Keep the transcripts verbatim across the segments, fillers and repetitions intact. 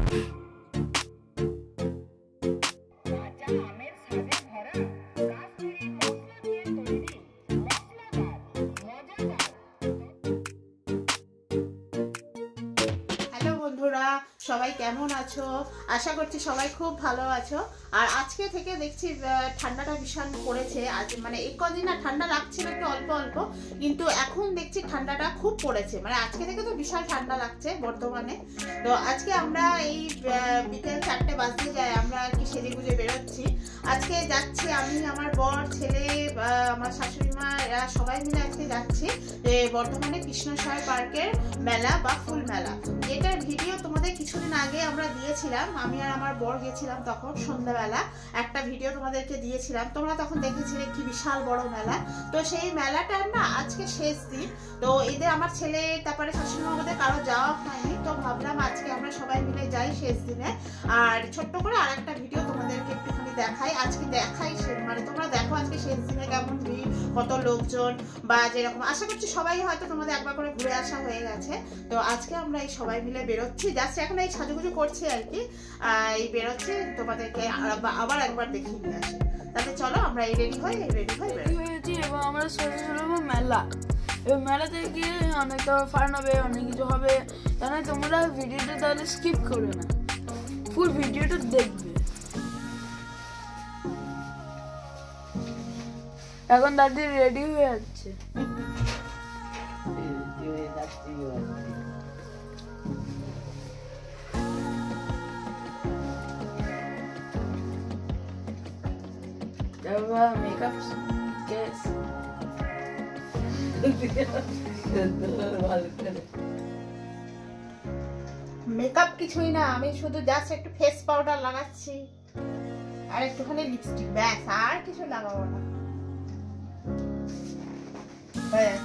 সবাই কেমন আছো? আশা করছি সবাই খুব ভালো আছো। আর আজকে থেকে দেখছি ঠান্ডাটা ভীষণ পড়েছে। আজ মানে এই কদিন না ঠান্ডা লাগছিল একটু অল্প অল্প, কিন্তু এখন দেখছি ঠান্ডাটা খুব পড়েছে। মানে আজকে থেকে তো বিশাল ঠান্ডা লাগছে বর্তমানে। তো আজকে আমরা এই বিকেল চারটে বাজতে যায়, আমরা কি সেজে গুজে বেরোচ্ছি। আজকে যাচ্ছি আমি, আমার বর, ছেলে, আমার শাশুড়ি মা, এরা সবাই মিলে আজকে যাচ্ছি বর্তমানে কৃষ্ণসায়র পার্কের মেলা বা ফুল মেলা, যেটার ভিডিও তোমাদের কিছুদিন আগে আমরা দিয়েছিলাম। আমি আর আমার বর গেছিলাম তখন সন্ধ্যাবেলা, একটা ভিডিও তোমাদেরকে দিয়েছিলাম, তোমরা তখন দেখেছিলে কি বিশাল বড় মেলা। তো সেই মেলাটার না আজকে শেষ দিন। তো এদের আমার ছেলে তারপরে শাশুড়ি মা আমাদের কারো যাওয়া হয়নি, তো ভাবলাম আজকে আমরা সবাই মিলে যাই শেষ দিনে। আর ছোট্ট করে আর একটা ভিডিও তোমাদেরকে একটুখানি দেখাই, আজকে দেখাই মানে তোমরা দেখো আজকে শেষ দিনে কেমন ভিড়, কত লোকজন, বা যেরকম আশা করছি সবাই হয়তো তোমাদের একবার করে ঘুরে আসা হয়ে গেছে। তো আজকে আমরা এই সবাই মিলে বেরোচ্ছি, জাস্ট এখন এই সাজুগুজু করছি আর কি, এই বেরোচ্ছি, তোমাদেরকে আবার একবার দেখিয়ে নিয়ে আসি। তাহলে চলো আমরা এই রেডি হই, এই রেডি হই বেরোচ্ছি এবং আমরা সোজা চলবো মেলা। এবার মেলাতে গিয়ে অনেক ফান হবে, অনেক কিছু হবে, তাহলে তোমরা ভিডিওটা তাহলে স্কিপ করবে না, ফুল ভিডিওটা দেখবে। এখন দাদি রেডি হয়ে যাচ্ছে। মেকআপ কেস মেকআপ কিছুই না, আমি শুধু জাস্ট একটু ফেস পাউডার লাগাচ্ছি আর একটুখানি লিপস্টিক, ব্যাস, আর কিছু লাগাবো না। ব্যাস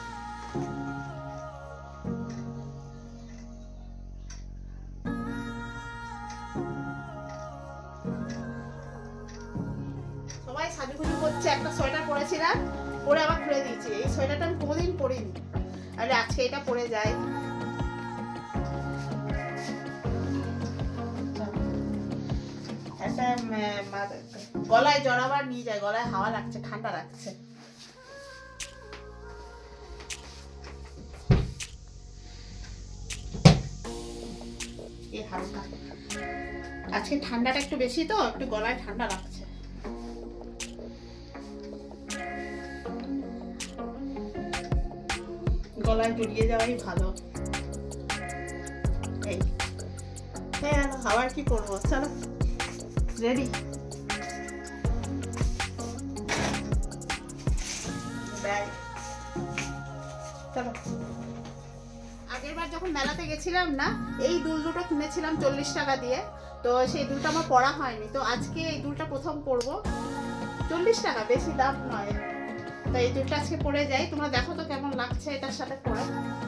সবাই সাজুগুজু করছে। একটা সোয়েটার পরেছিলাম, পরে আবার খুলে দিয়েছি। এই সোয়েটারটা আমি কোনোদিন পরিনি, আরে আজকে এটা পরে যাই। একটা গলায় জড়াবার নিয়ে যায়, গলায় হাওয়া লাগছে, ঠান্ডা লাগছে। এই হালকা আজকে ঠান্ডাটা একটু বেশি, তো একটু গলায় ঠান্ডা লাগছে। গলায় জড়িয়ে যাওয়াই ভালো। এই হ্যাঁ, আবার কি করবো, চলো রেডি। চলো, আগের বার যখন মেলাতে গেছিলাম না, এই দুল দুটো কিনেছিলাম চল্লিশ টাকা দিয়ে, তো সেই দুলটা আমার পরা হয়নি। তো আজকে এই দুলটা প্রথম পরবো, চল্লিশ টাকা, বেশি দাম নয়। তো এই দুলটা আজকে পরে যাই, তোমরা দেখো তো কেমন লাগছে এটার সাথে পরে।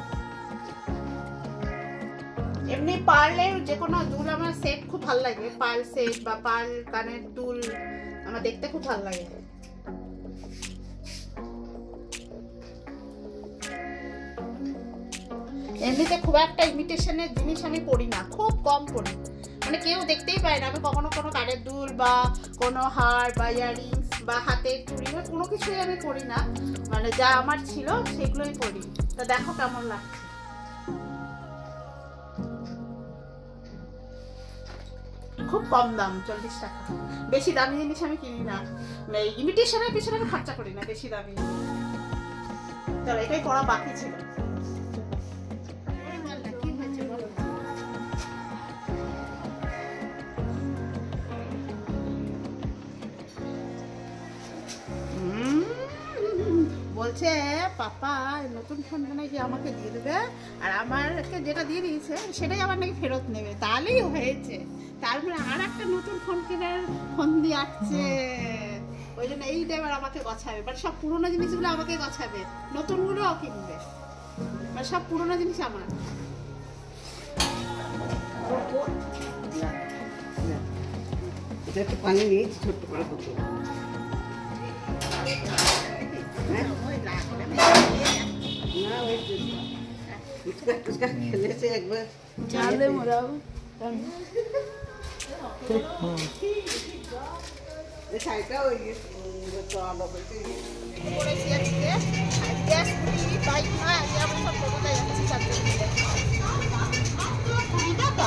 এমনি পার্লের যে কোনো দুল আমার সেট খুব ভালো লাগে, পার্ল সেট বা পার্ল কানের দুল আমার দেখতে খুব ভালো লাগে। এমনিতে খুব একটা ইমিটেশনের জিনিস আমি পরি না, খুব কম পরি, মানে কেউ দেখতেই পায় না আমি কখনো কোনো কানের দুল বা কোনো হার বা ইয়াররিংস বা হাতের চুড়ি বা কোনো কিছুই আমি পরি না, মানে যা আমার ছিল সেগুলোই পরি। তো দেখো কেমন লাগছে। খুব কম দাম, চল্লিশ টাকা, বেশি দামি জিনিস আমি কিনি না, ইমিটেশনের পিছনে আমি খরচা করি না বেশি দামি। চলো, এটাই পড়া বাকি ছিল। বলছে পাপা নতুন ফোনটা নাকি আমাকে দিয়ে দেবে, আর আমারকে যেটা দিয়ে দিয়েছে সেটাই আবার নাকি ফেরত নেবে, তাহলেই হয়েছে। তারপরে আর একটা নতুন ফোন কেনার ফোন দিয়ে আসছে, ওই জন্য এইটা এবার আমাকে গছাবে, বাট সব পুরোনো জিনিসগুলো আমাকে গছাবে, নতুনগুলোও কিনবে, বাট সব পুরোনো জিনিস আমার। এটা একটু পানি নিয়েছি ছোট্ট করে করতে। খেলেছে একবার, জালে মোড়াও এই শাড়িটা ওই চড়ানো হয়েছে করেছি আজকে গ্যাস পুরি বাইক নয় আজকে আমরা সব টোটোতে যাচ্ছি চারজন মিলে কুড়ি টাকা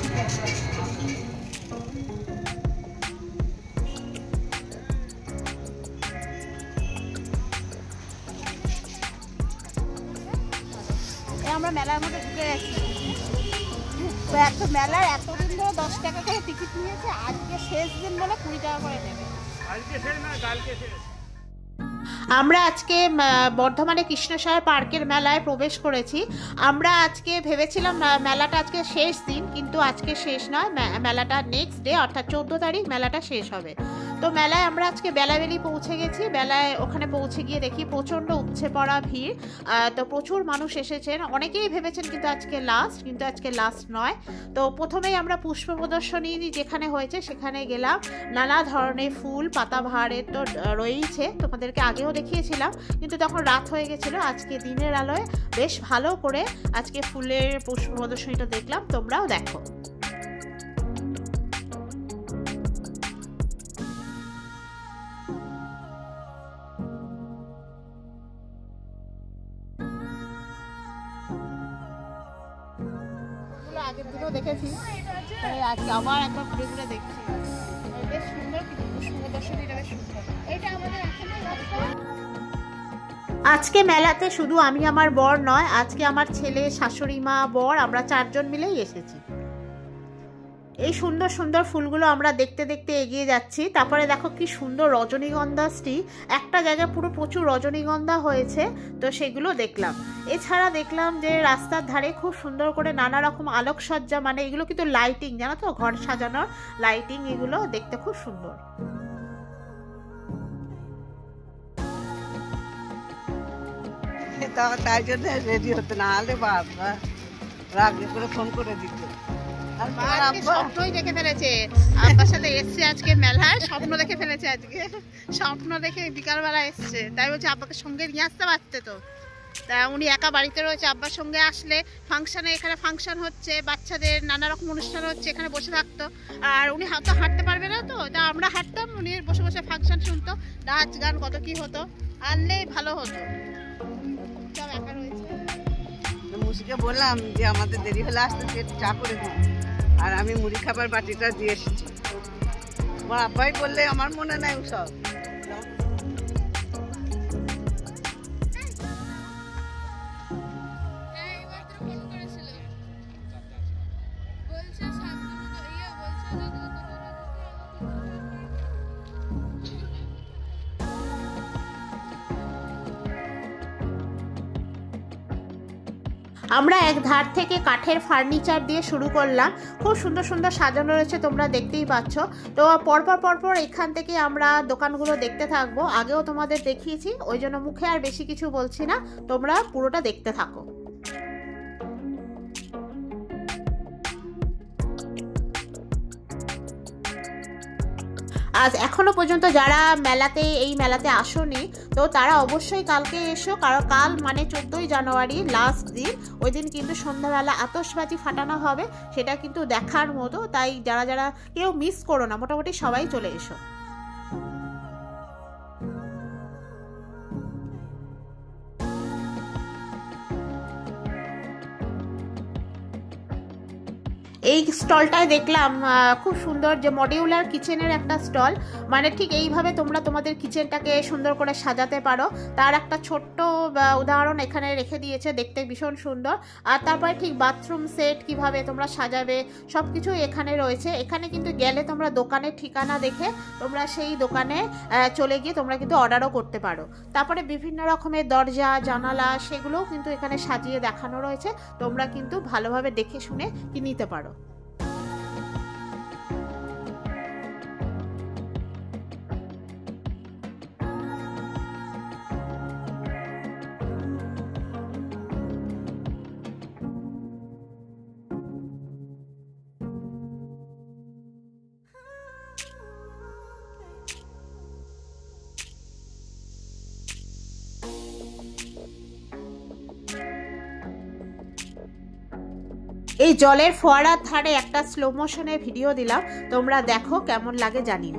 আমরা মেলার মধ্যে ঢুকে গেছি তো এত মেলার এতদিন ধরে দশ টাকা করে টিকিট নিয়েছে আজকে শেষ দিন বলে কুড়ি টাকা করে নেবে আজকে শেষ না কালকে শেষ আমরা আজকে বর্ধমানে কৃষ্ণসায়র পার্কের মেলায় প্রবেশ করেছি আমরা আজকে ভেবেছিলাম মেলাটা আজকে শেষ দিন কিন্তু আজকে শেষ নয় মেলাটা নেক্সট ডে অর্থাৎ চোদ্দো তারিখ মেলাটা শেষ হবে তো মেলায় আমরা আজকে বেলাবেলি পৌঁছে গেছি বেলায় ওখানে পৌঁছে গিয়ে দেখি প্রচণ্ড উপচে পড়া ভিড় তো প্রচুর মানুষ এসেছেন অনেকেই ভেবেছেন কিন্তু আজকে লাস্ট কিন্তু আজকে লাস্ট নয় তো প্রথমেই আমরা পুষ্প প্রদর্শনী যেখানে হয়েছে সেখানে গেলাম নানা ধরনের ফুল পাতাবাহারের তো রয়েইছে তোমাদেরকে আগেও দেখিয়েছিলাম কিন্তু তখন রাত হয়ে গেছিলো আজকে দিনের আলোয় বেশ ভালো করে আজকে ফুলের পুষ্প প্রদর্শনীটা দেখলাম তোমরাও দেখো আগের দিনও দেখেছি আজকে আবার একবার ঘুরে ঘুরে দেখছি বেশ সুন্দর কিন্তু পুষ্প প্রদর্শনীটা বেশ সুন্দর এটা আমাদের আজকে মেলাতে শুধু আমি আমার বর নয় আজকে আমার ছেলে শাশুড়ি মা বর আমরা চারজন মিলেই এসেছি এই সুন্দর সুন্দর ফুলগুলো আমরা দেখতে দেখতে এগিয়ে যাচ্ছি তারপরে দেখো কি সুন্দর রজনীগন্ধাটি একটা জায়গায় পুরো প্রচুর রজনীগন্ধা হয়েছে তো সেগুলো দেখলাম এছাড়া দেখলাম যে রাস্তার ধারে খুব সুন্দর করে নানা রকম আলোকসজ্জা মানে এগুলো কিন্তু লাইটিং জানো তো ঘর সাজানোর লাইটিং এগুলো দেখতে খুব সুন্দর তাই জন্য রেডি হতে না হলে বাবা রাগে করে ফোন করে দিত স্বপ্নই দেখে ফেলেছে আপনার সাথে এসছে আজকে মেলায় স্বপ্ন দেখে ফেলেছে আজকে স্বপ্ন দেখে বিকালবেলা এসছে তাই বলছে আব্বাকে সঙ্গে নিয়ে আসতে পারতে তো তা উনি একা বাড়িতে রয়েছে আব্বার সঙ্গে আসলে ফাংশানে এখানে ফাংশন হচ্ছে বাচ্চাদের নানা রকম অনুষ্ঠান হচ্ছে এখানে বসে থাকতো আর উনি হয়তো হাঁটতে পারবে না তো তা আমরা হাঁটতাম উনি বসে বসে ফাংশন শুনতো নাচ গান কত কি হতো আনলেই ভালো হতো সব একা রয়েছে মুসিকে বললাম যে আমাদের দেরি হলে আসতে চা করে দিই আর আমি মুড়ি খাবার বাটিটা দিয়ে এসেছি আমার আব্বাই বললে আমার মনে নাই সব আমরা এক ধার থেকে কাঠের ফার্নিচার দিয়ে শুরু করলাম খুব সুন্দর সুন্দর সাজানো রয়েছে তোমরা দেখতেই পাচ্ছ তো পরপর পরপর এখান থেকে আমরা দোকানগুলো দেখতে থাকবো আগেও তোমাদের দেখিয়েছি ওই জন্য মুখে আর বেশি কিছু বলছি না তোমরা পুরোটা দেখতে থাকো আজ এখনো পর্যন্ত যারা মেলাতে এই মেলাতে আসোনি তো তারা অবশ্যই কালকে এসো কারণ কাল মানে চোদ্দোই জানুয়ারি লাস্ট দিন ওই দিন কিন্তু সন্ধ্যাবেলা আতশবাজি ফাটানো হবে সেটা কিন্তু দেখার মতো তাই যারা যারা কেউ মিস করো না মোটামুটি সবাই চলে এসো এই স্টলটায় দেখলাম খুব সুন্দর যে মডিউলার কিচেনের একটা স্টল মানে ঠিক এইভাবে তোমরা তোমাদের কিচেনটাকে সুন্দর করে সাজাতে পারো তার একটা ছোট্ট উদাহরণ এখানে রেখে দিয়েছে দেখতে ভীষণ সুন্দর আর তারপরে ঠিক বাথরুম সেট কিভাবে তোমরা সাজাবে সব কিছু এখানে রয়েছে এখানে কিন্তু গেলে তোমরা দোকানের ঠিকানা দেখে তোমরা সেই দোকানে চলে গিয়ে তোমরা কিন্তু অর্ডারও করতে পারো তারপরে বিভিন্ন রকমের দরজা জানালা সেগুলোও কিন্তু এখানে সাজিয়ে দেখানো রয়েছে তোমরা কিন্তু ভালোভাবে দেখে শুনে নিতে পারো এই জলের ফোয়ারার ধারে একটা স্লো মোশনে ভিডিও দিলাম, তোমরা দেখো কেমন লাগে জানিও।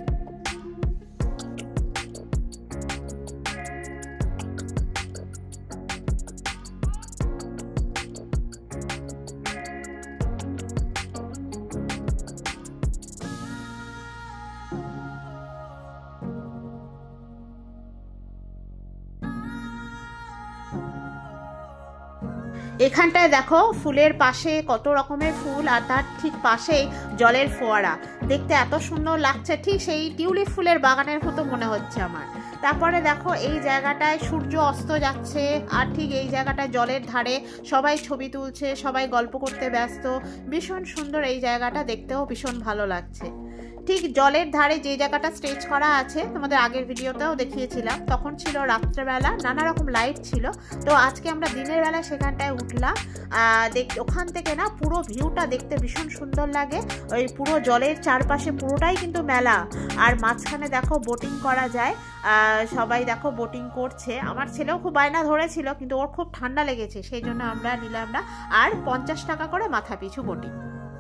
এখানটায় দেখো ফুলের পাশে কত রকমের ফুল, আর তার ঠিক পাশেই জলের ফোয়ারা। দেখতে এত সুন্দর লাগছে, ঠিক সেই টিউলিপ ফুলের বাগানের মতো মনে হচ্ছে আমার। তারপরে দেখো এই জায়গাটায় সূর্য অস্ত যাচ্ছে, আর ঠিক এই জায়গাটায় জলের ধারে সবাই ছবি তুলছে, সবাই গল্প করতে ব্যস্ত। ভীষণ সুন্দর এই জায়গাটা, দেখতেও ভীষণ ভালো লাগছে। ঠিক জলের ধারে যে জায়গাটা স্টেজ করা আছে, তোমাদের আগের ভিডিওতেও দেখিয়েছিলাম, তখন ছিল রাত্রেবেলা, নানা রকম লাইট ছিল। তো আজকে আমরা দিনের বেলা সেখানটায় উঠলাম। দেখ ওখান থেকে না পুরো ভিউটা দেখতে ভীষণ সুন্দর লাগে। ওই পুরো জলের চারপাশে পুরোটাই কিন্তু মেলা, আর মাঝখানে দেখো বোটিং করা যায়। সবাই দেখো বোটিং করছে। আমার ছেলেও খুব বায়না ধরেছিল, কিন্তু ওর খুব ঠান্ডা লেগেছে, সেই জন্য আমরা নিলাম না। আর পঞ্চাশ টাকা করে মাথা পিছু বোটিং।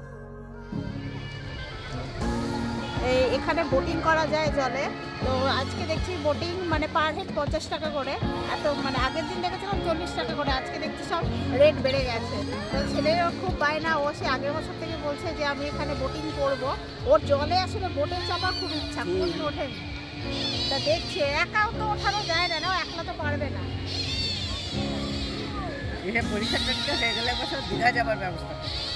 এখানে বোটিং করা যায় জলে। তো আজকে দেখছি বোটিং মানে পার হেড পঞ্চাশ টাকা করে। এত মানে আগের দিন দেখেছিলাম চল্লিশ টাকা করে, আজকে দেখছি সব রেট বেড়ে গেছে। তো ছেলেরও খুব বায়না, ও সে আগের বছর থেকে বলছে যে আমি এখানে বোটিং করব। ওর জলে আসলে বোটে চাপার খুব ইচ্ছা, কোন ওঠেনি। তা দেখছে, একাও তো ওঠানো যায় না, না একলা তো পারবে না। পরীক্ষা টরীক্ষা হয়ে গেলে বছর দীঘা যাবার ব্যবস্থা।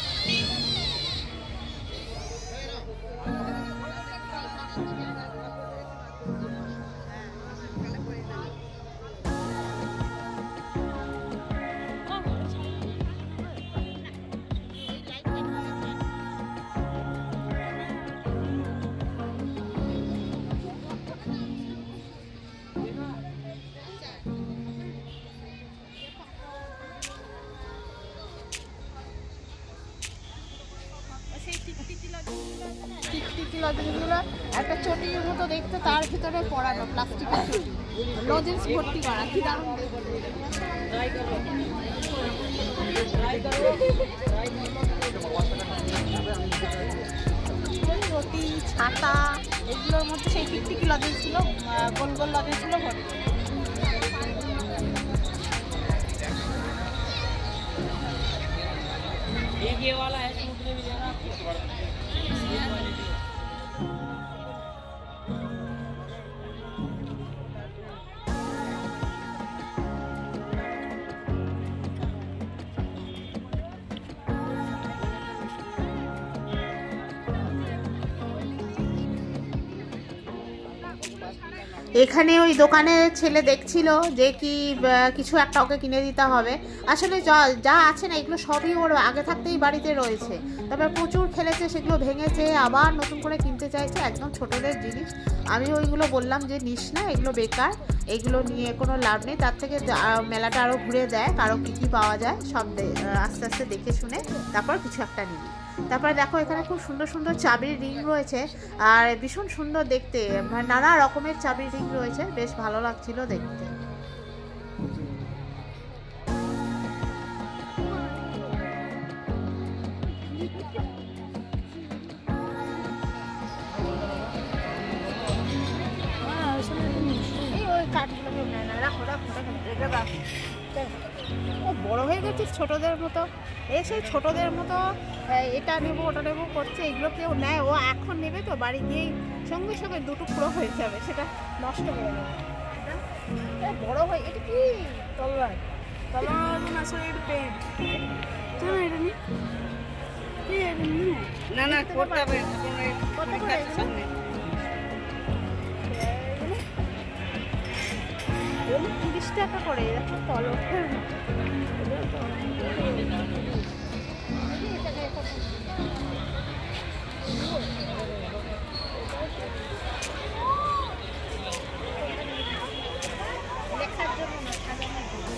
টিকটিকি লজেন্সগুলো একটা চটির মতো দেখতে, তার ভিতরে পড়ানো প্লাস্টিকের চটি, লজেন্স ভর্তি করা, কি দারুণ। চটি, ছাতা, এগুলোর মধ্যে সেই টিকটিকি লজেন্সগুলো, গোল গোল লজেন্সগুলো ভর্তি। ये वाला है समुद्र में जाना এখানে ওই দোকানের ছেলে দেখছিল যে কি কিছু একটা ওকে কিনে দিতে হবে। আসলে যা যা আছে না এগুলো সবই ওর আগে থাকতেই বাড়িতে রয়েছে, তবে প্রচুর খেলেছে, সেগুলো ভেঙেছে, আবার নতুন করে কিনতে চাইছে, একদম ছোটদের জিনিস। আমি ওইগুলো বললাম যে নিস না, এগুলো বেকার, এগুলো নিয়ে কোনো লাভ নেই, তার থেকে মেলাটা আরও ঘুরে দেয়, কারো কী কী পাওয়া যায় সব আস্তে আস্তে দেখে শুনে তারপর কিছু একটা নিবি। তারপরে দেখো এখানে খুব সুন্দর সুন্দর চাবির রিং রয়েছে, আর ভীষণ সুন্দর দেখতে, নানা রকমের চাবির রিং রয়েছে, বেশ ভালো লাগছিল দেখতে। বড় হয়ে গেছিস ছোটদের মতো, এ সেই ছোটদের মতো এটা নেবো ওটা নেবো করছে, এগুলো কেউ নেয়? ও এখন নেবে তো, বাড়ি গিয়েই সঙ্গে সঙ্গে দুটো পুরো হয়ে যাবে, সেটা নষ্ট করে দেবে। বড় হয়ে এটা কি তলোয়ার, তলোয়ার আসলে এটা পেন না না করতে হবে। কত করে তিরিশ টাকা করে, এরকম তলোয়ার। লেখার জন্য না, সাজানোর জন্য।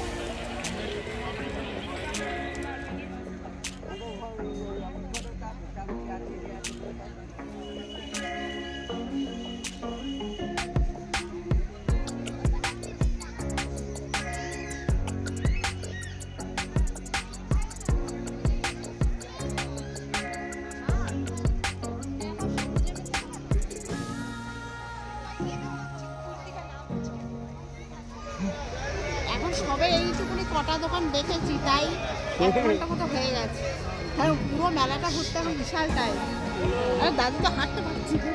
কটা দোকান দেখেছি, তাই এক ঘন্টা মতো হয়ে গেছে। আর পুরো মেলাটা ঘুরতে এখন বিশাল টাইম। আর দাদু তো হাঁটতে পারছি না।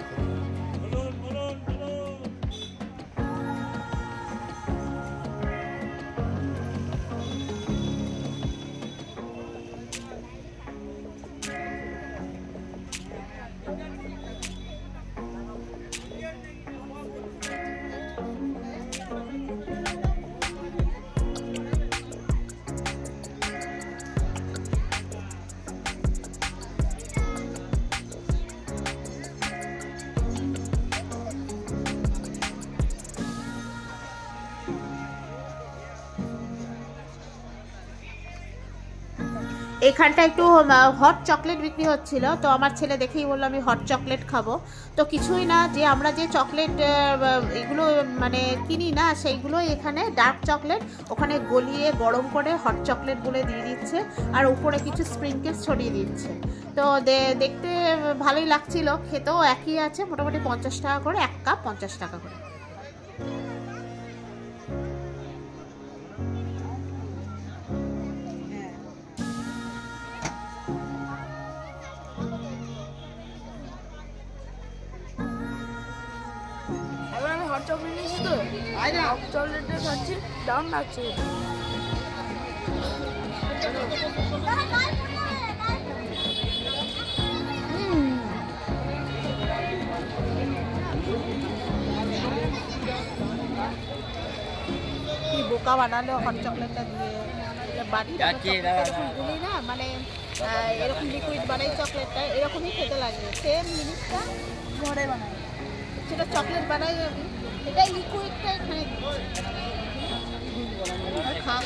এখানটা একটু হট চকলেট বিক্রি হচ্ছিল, তো আমার ছেলে দেখেই বললো আমি হট চকলেট খাবো। তো কিছুই না, যে আমরা যে চকলেট এগুলো মানে কিনি না, সেইগুলো এখানে ডার্ক চকলেট ওখানে গলিয়ে গরম করে হট চকলেট বলে দিয়ে দিচ্ছে, আর উপরে কিছু স্প্রিঙ্কেলস ছড়িয়ে দিচ্ছে। তো দেখতে ভালোই লাগছিল, খেতেও একই আছে, মোটামুটি পঞ্চাশ টাকা করে, এক কাপ পঞ্চাশ টাকা করে। হট চকলেট নিয়েছি তো, হট চকলেটটা খাচ্ছি, দারুণ লাগছে। কি বোকা বানালো হট চকলেটটা দিয়ে, বাড়িতে গুলি না, মানে এরকম লিকুইড বানাই চকলেটটা, এরকমই খেতে লাগে। সেম জিনিসটা ঘরে বানাই, সেটা চকলেট বানাই আমি, এটাই লিকুইডটা এখানে খা।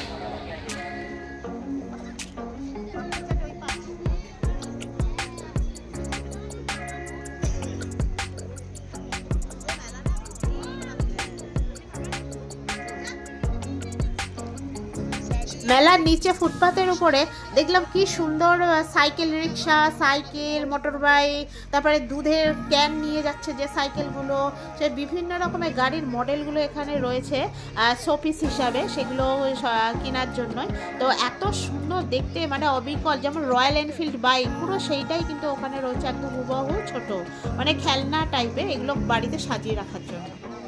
মেলার নিচে ফুটপাতের উপরে দেখলাম কি সুন্দর cycle rickshaw, cycle, motor bike, তারপরে দুধের ক্যান নিয়ে যাচ্ছে যে সাইকেলগুলো, সে বিভিন্ন রকমের গাড়ির মডেলগুলো এখানে রয়েছে শোপিস হিসাবে, সেগুলো কেনার জন্যই। তো এত সুন্দর দেখতে, মানে অবিকল, যেমন রয়্যাল এনফিল্ড বাইক পুরো সেইটাই কিন্তু ওখানে রয়েছে, একদম হুবহু ছোট, মানে খেলনা টাইপের, এগুলো বাড়িতে সাজিয়ে রাখার জন্য।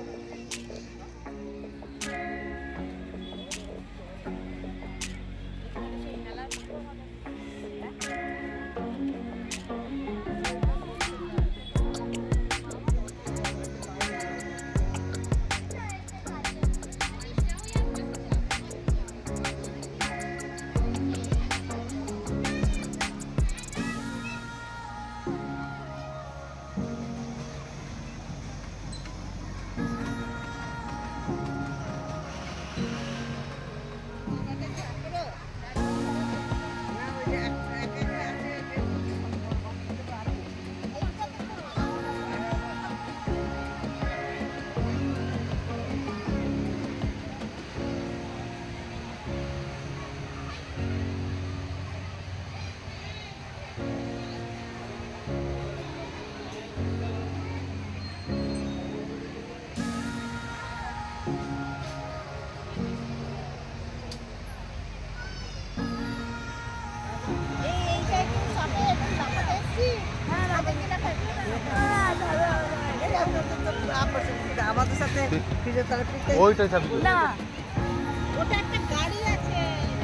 আমাদের সাথে ফিজিওথেরাপি ওইটাই থাকবে না, ওটা একটা গাড়ি আছে।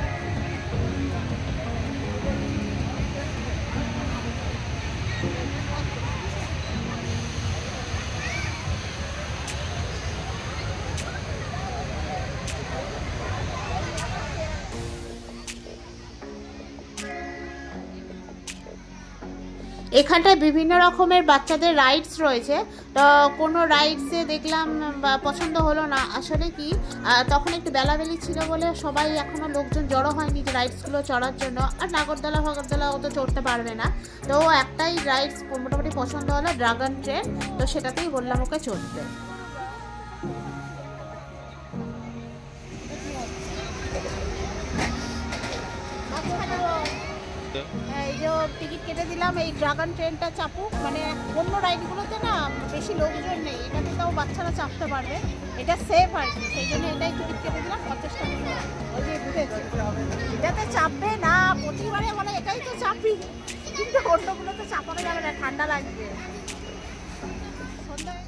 এখানটায় বিভিন্ন রকমের বাচ্চাদের রাইডস রয়েছে। তো কোনো রাইডসে দেখলাম পছন্দ হলো না, আসলে কি তখন একটু বেলাবেলি ছিল বলে সবাই এখনও লোকজন জড়ো হয়নি যে রাইডসগুলো চড়ার জন্য, আর নাগরদোলা ফাগরদোলা ও তো চড়তে পারবে না। তো একটাই রাইডস মোটামুটি পছন্দ হলো, ড্রাগন ট্রেন, তো সেটাতেই বললাম ওকে চড়তে। এই যে টিকিট কেটে দিলাম এই ড্রাগন ট্রেনটা চাপুক, মানে অন্য রাইডগুলোতে না বেশি লোকজন নেই, এটাতে তাও বাচ্চারা চাপতে পারবে, এটা সেফ আর কি, সেই জন্য এটাই টিকিট কেটে দিলাম পঞ্চাশ টাকা। ওই যে ঘুরেছে এটাতে চাপবে না, প্রতিবারে বলে এটাই তো চাপি, কিন্তু অন্যগুলোতে চাপানো যাবে না, ঠান্ডা লাগবে। সন্ধ্যায়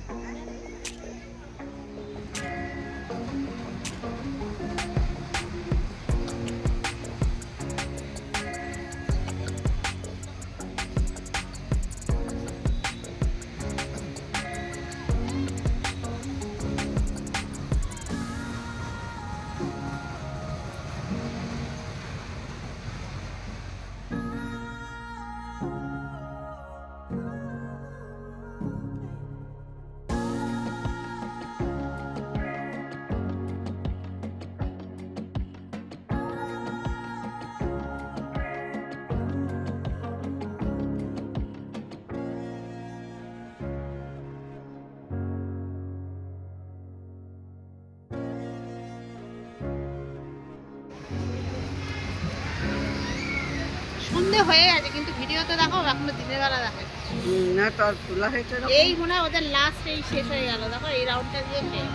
সন্ধে হয়ে আছে, কিন্তু ভিডিওতে দেখো এখনো দিনের বেলা দেখা না, তোর তোলা হয়েছে এই মনে হয় ওদের লাস্ট এই শেষ হয়ে গেল, দেখো এই রাউন্ডটা দিয়ে শেষ।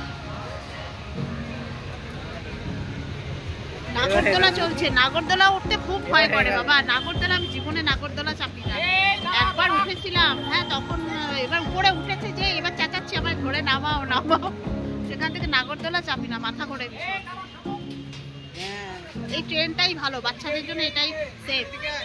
নাগরদোলা চলছে, নাগরদোলা উঠতে খুব ভয় করে বাবা, নাগরদোলা আমি জীবনে নাগরদোলা চাপি না, একবার উঠেছিলাম, হ্যাঁ তখন এবার উপরে উঠেছে যে এবার চেঁচাচ্ছি আমার ধরে নামাও নামাও, সেখান থেকে নাগরদোলা চাপি না, মাথা ঘোরে ভীষণ। এই ট্রেনটাই ভালো বাচ্চাদের জন্য, এটাই সেফ।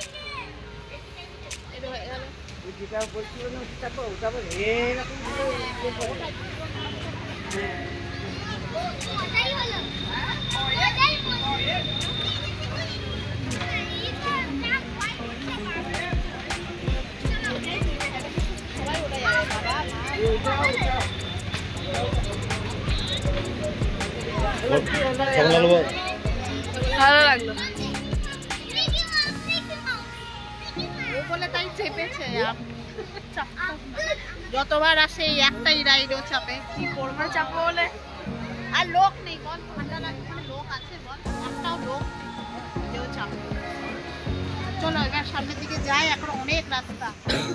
ভালো লাগলো বলে তাই চেপেছে, যতবার আসে এই একটাই রাইডও চাপে, কি করবো চাপো বলে, আর লোক নেই বল, ঠান্ডা লাগে, মানে লোক আছে বল, একটাও লোক নেই, কেউ চাপে। চলো এবার সামনের দিকে যাই, এখন অনেক রাস্তা।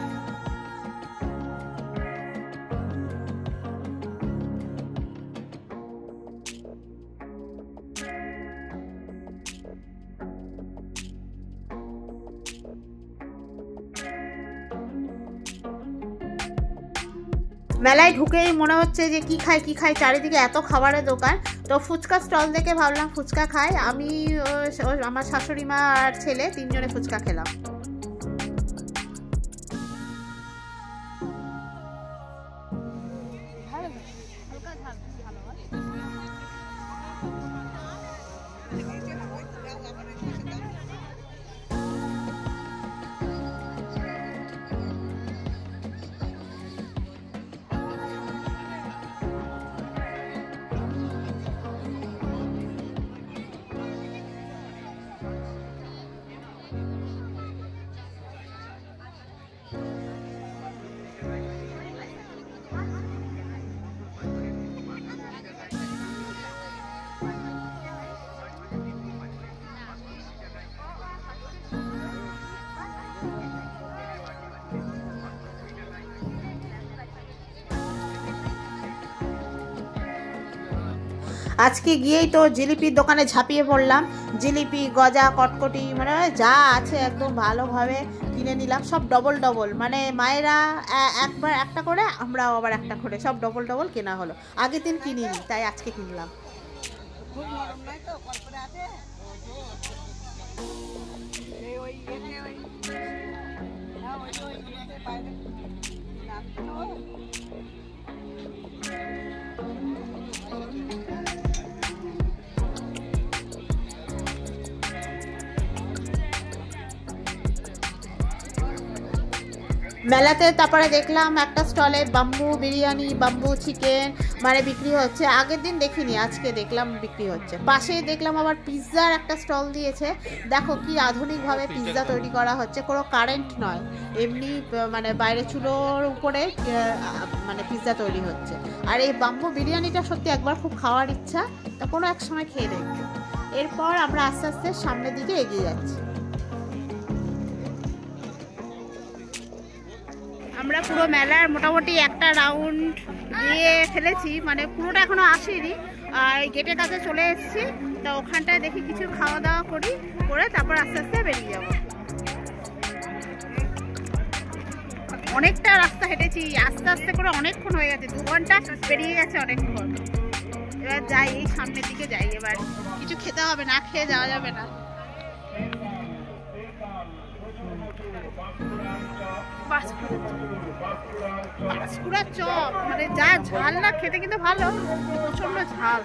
মেলায় ঢুকেই মনে হচ্ছে যে কি খাই কি খাই, চারিদিকে এত খাবারের দোকান, তো ফুচকা স্টল দেখে ভাবলাম ফুচকা খাই, আমি আমার শাশুড়ি মা আর ছেলে তিনজনে ফুচকা খেলাম। আজকে গিয়েই তো জিলিপির দোকানে ঝাঁপিয়ে পড়লাম, জিলিপি গজা কটকটি মানে যা আছে একদম ভালোভাবে কিনে নিলাম, সব ডবল ডবল, মানে মায়েরা একবার একটা করে আমরাও আবার একটা করে, সব ডবল ডবল কেনা হলো, আগের দিন কিনিনি তাই আজকে কিনলাম। মেলাতে তারপরে দেখলাম একটা স্টলে বাম্বু বিরিয়ানি, বাম্বু চিকেন মানে বিক্রি হচ্ছে, আগের দিন দেখিনি আজকে দেখলাম বিক্রি হচ্ছে। পাশেই দেখলাম আবার পিৎজার একটা স্টল দিয়েছে, দেখো কি আধুনিকভাবে পিৎজা তৈরি করা হচ্ছে, কোনো কারেন্ট নয়, এমনি মানে বাইরে চুলোর উপরে মানে পিৎজা তৈরি হচ্ছে। আর এই বাম্বু বিরিয়ানিটা সত্যি একবার খুব খাওয়ার ইচ্ছা, তা কোনো এক সময় খেয়ে দেখবো। এরপর আমরা আস্তে আস্তে সামনের দিকে এগিয়ে যাচ্ছি। আমরা পুরো মেলার মোটামুটি একটা রাউন্ড দিয়ে ফেলেছি, মানে পুরোটা এখনো আসেনি। আর গেটের কাছে চলে এসেছি, তো ওখানটায় দেখি কিছু খাওয়া দাওয়া করি, করে তারপর আস্তে আস্তে বেরিয়ে যাব। অনেকটা রাস্তা হেঁটেছি, আস্তে আস্তে করে অনেকক্ষণ হয়ে গেছে, দু ঘন্টা বেরিয়ে গেছে অনেকক্ষণ। এবার যাই, এই সামনের দিকে যাই। এবার কিছু খেতে হবে, না খেয়ে যাওয়া যাবে না। পাঁশকুড়ার চপ মানে যা ঝাল না, খেতে কিন্তু ভালো, প্রচন্ড ঝাল।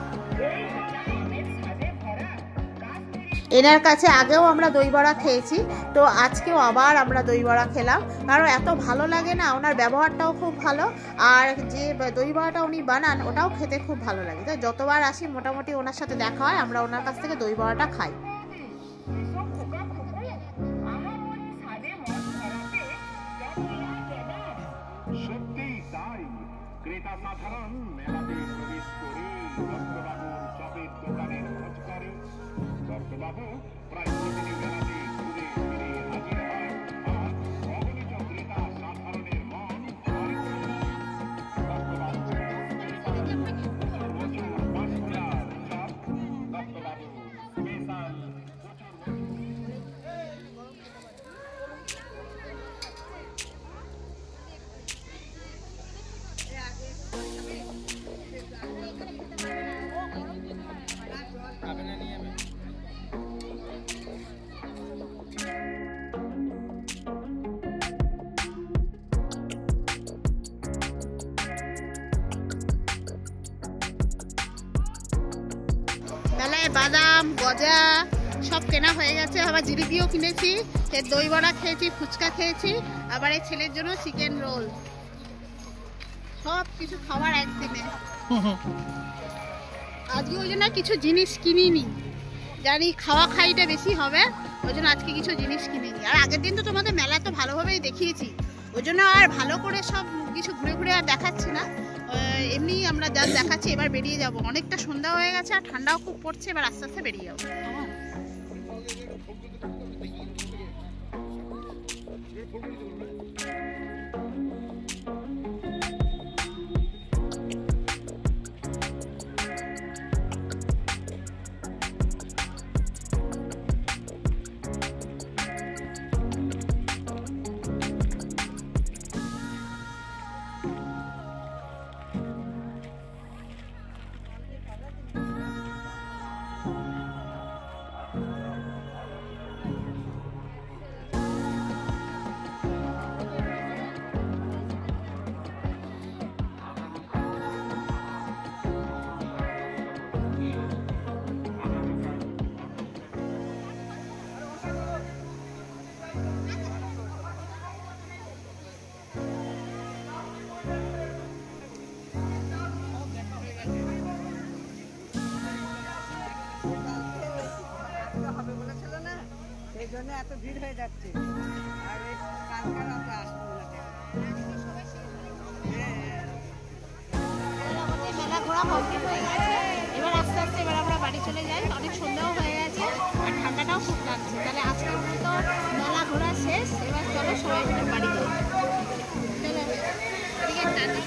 এনার কাছে আগেও আমরা দই বড়া খেয়েছি, তো আজকেও আবার আমরা দই বড়া খেলাম, কারণ এত ভালো লাগে না, ওনার ব্যবহারটাও খুব ভালো, আর যে দই বড়াটা উনি বানান ওটাও খেতে খুব ভালো লাগে। তাই যতবার আসি মোটামুটি ওনার সাথে দেখা হয়, আমরা ওনার কাছ থেকে দই বড়াটা খাই। মেলায় বাদাম গজা সব কেনা হয়ে গেছে, আবার জিলিপিও কিনেছি, দই বড়া খেয়েছি, ফুচকা খেয়েছি, আবার এই ছেলের জন্য চিকেন রোল, সব কিছু খাবার একদিনে। আজকে ওই জন্য কিছু জিনিস কিনিনি, জানি খাওয়া খাইটা বেশি হবে, ওই জন্য আজকে কিছু জিনিস কিনিনি। আর আগের দিন তো তোমাদের মেলা তো ভালোভাবেই দেখিয়েছি, ওই জন্য আর ভালো করে সব কিছু ঘুরে ঘুরে আর দেখাচ্ছি না, এমনি আমরা যা দেখাচ্ছি। এবার বেরিয়ে যাব, অনেকটা সন্ধ্যা হয়ে গেছে আর ঠান্ডাও খুব পড়ছে, এবার আস্তে আস্তে বেরিয়ে যাবো। এই জন্য এত ভিড় হয়ে যাচ্ছে, আর এই কালকার রাতে আসবো মেলা ঘোরা কমপ্লিট হয়ে গেছে, এবার আস্তে আস্তে এবার আমরা বাড়ি চলে যাই, অনেক সন্ধ্যাও হয়ে গেছে আর ঠান্ডাটাও খুব লাগছে। তাহলে আজকের মতো মেলা ঘোরা শেষ, এবার চলো সবাই মিলে বাড়ি যাই। চলো এদিকে টাটা।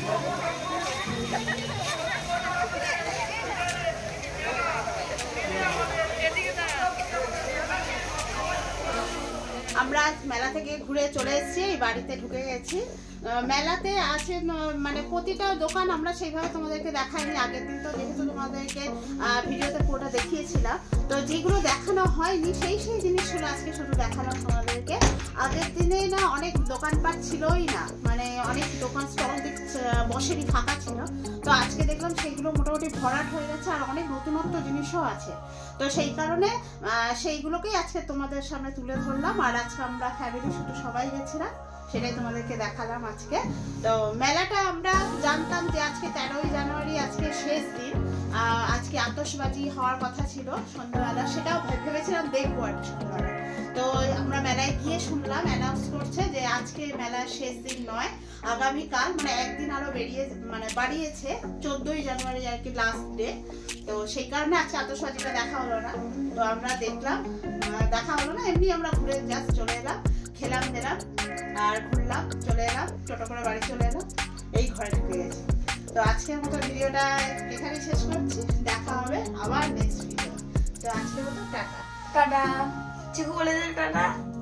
আমরা মেলা থেকে ঘুরে চলে এসেছি, বাড়িতে ঢুকে গেছি। মেলাতে আছে মানে প্রতিটা দোকান আমরা সেইভাবে তোমাদেরকে দেখাইনি, আগের দিন তো যেহেতু তোমাদেরকে ভিডিওতে পুরোটা দেখিয়েছিলাম, তো যেগুলো দেখানো হয়নি সেই সেই জিনিসগুলো আজকে শুধু দেখালাম তোমাদেরকে। আগের দিনে না অনেক দোকানপাট ছিলই না, মানে অনেক দোকান স্টল বসেনি, ফাঁকা ছিল, তো আজকে দেখলাম সেইগুলো মোটামুটি ভরাট হয়ে গেছে আর অনেক নতুনত্ব জিনিসও আছে, তো সেই কারণে সেইগুলোকেই আজকে তোমাদের সামনে তুলে ধরলাম। আর আজকে আমরা ফ্যামিলি শুধু সবাই গেছিলাম, সেটাই তোমাদেরকে দেখালাম আজকে। তো মেলাটা আমরা জানতাম যে আজকে তেরোই জানুয়ারি আজকে শেষ দিন, আজকে আতশবাজি হওয়ার কথা ছিল সন্ধ্যাবেলা, সেটাও ভেবেছিলাম দেখবো আর সন্ধ্যাবেলা। তো আমরা মেলায় গিয়ে শুনলাম অ্যানাউন্স করছে যে আজকে মেলার শেষ দিন নয়, আগামীকাল মানে একদিন আরো বেরিয়ে মানে বাড়িয়েছে, চোদ্দই জানুয়ারি আর কি লাস্ট ডে। তো সেই কারণে আজকে আতশবাজিটা দেখা হলো না, তো আমরা দেখলাম, দেখা হলো না, এমনি আমরা ঘুরে জাস্ট চলে এলাম, খেলাম দিলাম আর ঘুরলাম চলে এলাম। টোটো করে বাড়ি চলে এলাম, এই ঘরে ঢুকে গেছি। তো আজকের মতো ভিডিওটা এখানেই শেষ করছি, দেখা হবে আবার নেক্সট ভিডিও। তো আজকের মতো টাটা। টাটা, চিকু বলে দে টাটা।